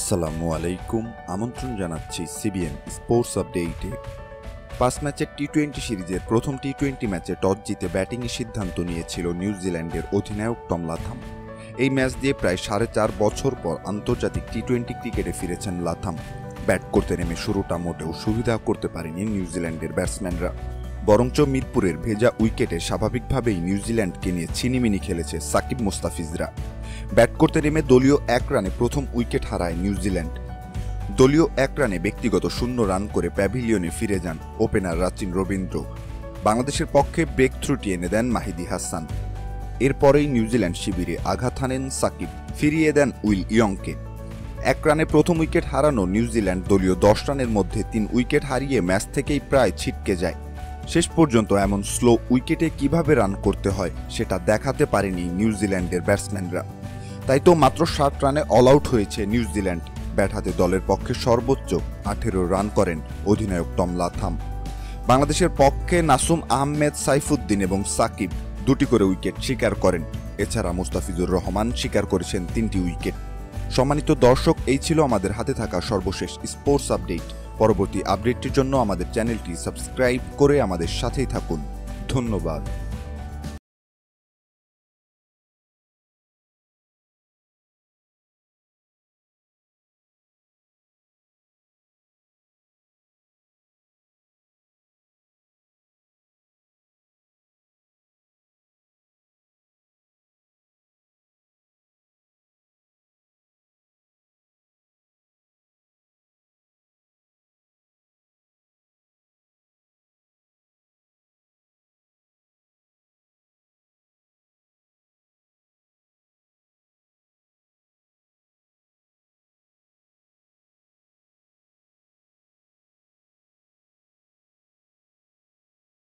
আসসালামু আলাইকুম, আমন্ত্রণ জানাচ্ছি সিবিএন স্পোর্টস আপডেটে। 5 ম্যাচের টি-20 সিরিজের প্রথম টি-20 ম্যাচে টস জিতে ব্যাটিংয়ের সিদ্ধান্ত নিয়েছিল নিউজিল্যান্ডের অধিনায়ক টম লাথাম। এই ম্যাচ দিয়ে প্রায় 4.5 বছর পর আন্তর্জাতিক টি-20 ক্রিকেটে ফিরেছেন লাথাম। ব্যাট করতে নেমে শুরুটা মোটেও সুবিধা করতে পারেনি নিউজিল্যান্ডের ব্যাটসম্যানরা, বরঞ্চ মিরপুরের ভেজা উইকেটে স্বাভাবিকভাবেই নিউজিল্যান্ডকে নিয়ে ছিনিমিনি খেলেছে সাকিব মুস্তাফিজরা। ব্যাট করতে নেমে দলীয় 1 রানে প্রথম উইকেট হারায় নিউজিল্যান্ড। দলীয় 1 রানে ব্যক্তিগত 0 রান করে প্যাভিলিয়নে ফিরে যান ওপেনার রাচিন রবীন্দ্র। বাংলাদেশের পক্ষে ব্রেক থ্রুটি এনে দেন মাহিদি হাসান। এরপরেই নিউজিল্যান্ড শিবিরে আঘাত হানেন সাকিব, ফিরিয়ে দেন উইল ইয়ংকে। 1 রানে প্রথম উইকেট হারানো নিউজিল্যান্ড দলীয় 10 রানের মধ্যে 3 উইকেট হারিয়ে ম্যাচ থেকেই প্রায় ছিটকে যায়। শেষ পর্যন্ত এমন স্লো উইকেটে কিভাবে রান করতে হয় সেটা দেখাতে পারেনি নিউজিল্যান্ডের ব্যাটসম্যানরা। তাই তো মাত্র 7 রানে অল আউট হয়েছে নিউজিল্যান্ড। ব্যাট হাতে দলের পক্ষে সর্বোচ্চ 18 রান করেন অধিনায়ক টম লাথাম। বাংলাদেশের পক্ষে নাসুম আহমেদ, সাইফুদ্দিন এবং সাকিব 2টি করে উইকেট শিকার করেন। এছাড়া মুস্তাফিজুর রহমান শিকার করেছেন 3টি উইকেট। সম্মানিত দর্শক, এই ছিল আমাদের হাতে থাকা সর্বশেষ স্পোর্টস আপডেট। পরবর্তী আপডেটটির জন্য আমাদের চ্যানেলটি সাবস্ক্রাইব করে আমাদের সাথেই থাকুন। ধন্যবাদ।